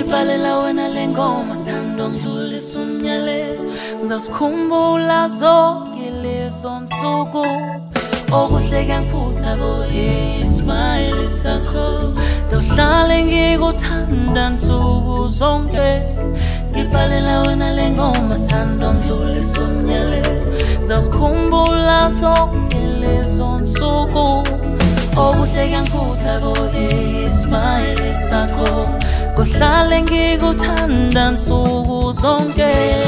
Ngibhalela wena lengoma sando ngidlulisa umnyalezo ngizakukhumbula zonke lezo nsuku okuhleke ngiphutha boye ismile sakho dohlale ngikuthanda nsuku zonke ngibhalela wena lengoma sando ngidlulisa umnyalezo ngizakukhumbula zonke lezo nsuku okuhleke ngiphutha boye ismile sakho dohlale ngikuthanda nsuku zonke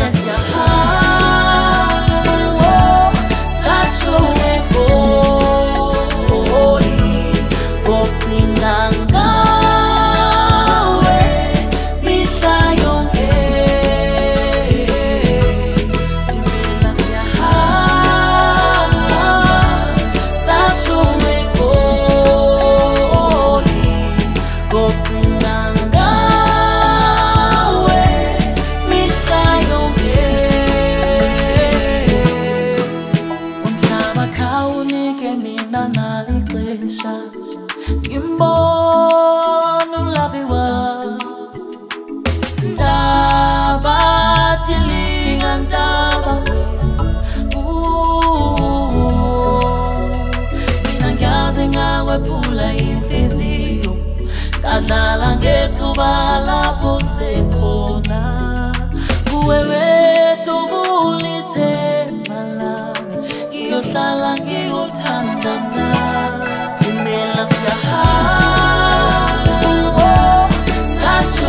Kadlala ngethuba lapho sekhona kuwe wethu kulithemba lami ngiyohlala ngikuthanda Istimela siyahamba sasho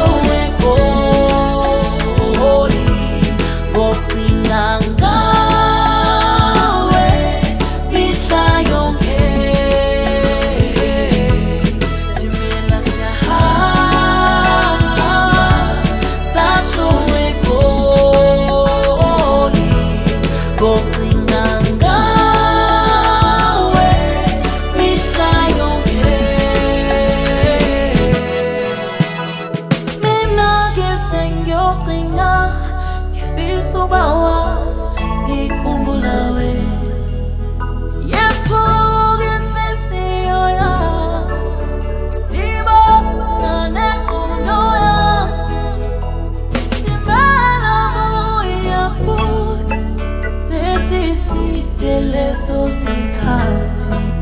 egoli ngophinga ngawe mihla yonke Istimela sasho egoli ngophinga ngawe mihla yonke mina ke sengiyocinga ngifisa ubawazi ngikhumbula wena yephuka inhliziyo yami ibonga nengqondo yami simana buya sesiside leso sikhathi